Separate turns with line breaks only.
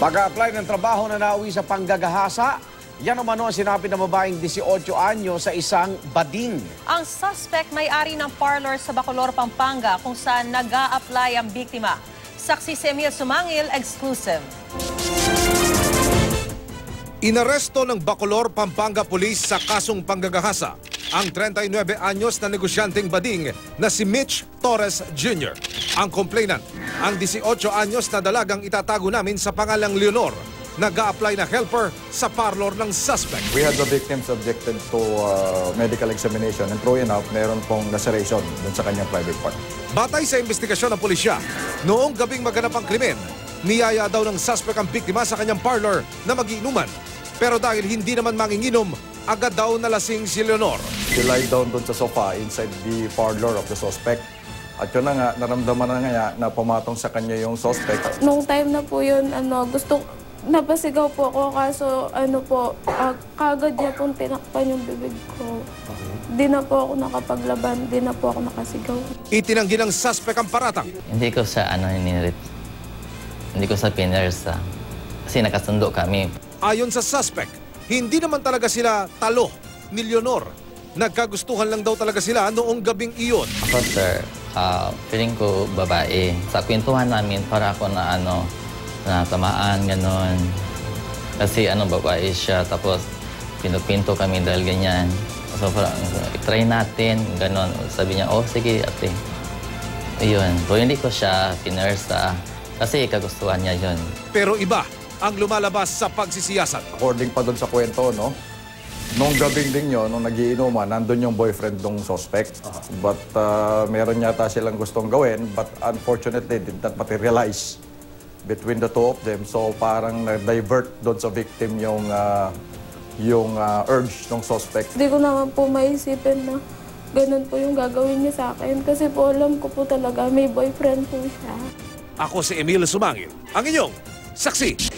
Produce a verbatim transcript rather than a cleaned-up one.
Pag-a-apply ng trabaho na nauwi sa panggagahasa, yan umano ang sinabi ng babaeng eighteen anyo sa isang bading.
Ang suspect may-ari ng parlor sa Bacolor, Pampanga kung saan nag-a-apply ang biktima. Saksi si Emil Sumangil, exclusive.
Inaresto ng Bacolor, Pampanga Police sa kasong panggagahasa ang thirty-nine anyos na negosyanteng bading na si Mitch Torres Junior Ang complainant, ang eighteen anyos na dalagang itatago namin sa pangalang Leonor, nag-a-apply na helper sa parlor ng suspect.
We had the victim subjected to uh, medical examination and true enough, meron pong laceration dun sa kanyang private part.
Batay sa investigasyon ng pulisya, noong gabing maganap ang krimen, niyaya daw ng suspect ang biktima sa kanyang parlor na magiinuman. Pero dahil hindi naman manginginom, agad daw nalasing si Leonor.
She lied down dun sa sofa inside the parlor of the suspect. At yun na nga, naramdaman na nga na pumatong sa kanya yung suspect.
Nung time na po yun, ano, gusto, napasigaw po ako kaso ano po, uh, kagad niya pong tinakpan yung bibig ko. Di na po ako nakapaglaban, di na po ako nakasigaw.
Itinanggi ng suspect ang paratang.
Hindi ko sa ano hinirit. Hindi ko sa pinersa. Kasi nakasundo kami.
Ayon sa suspect, hindi naman talaga sila talo ni Leonor. Nagkagustuhan lang daw talaga sila noong gabing iyon.
Ako sir, uh, feeling ko babae. Sa kwentuhan namin, para ako na ano, na tamaan, ganon. Kasi ano, babae siya, tapos pinupinto kami dahil ganyan. So parang, try natin, ganon. Sabi niya, oh sige ate. Ayun, pero hindi ko siya pinersa kasi kagustuhan niya yun.
Pero iba ang lumalabas sa pagsisiyasat.
According pa dun sa kwento, no? Nung gabing din yun, nung nagiinuman, nandun yung boyfriend ng suspect. But uh, meron yata silang gustong gawin, but unfortunately, did not materialize between the two of them. So parang na-divert doon sa victim yung, uh, yung uh, urge ng suspect.
Hindi ko naman po maisipin na ganun po yung gagawin niya sa akin. Kasi po alam ko po talaga may boyfriend po siya.
Ako si Emil Sumangil, ang inyong saksi.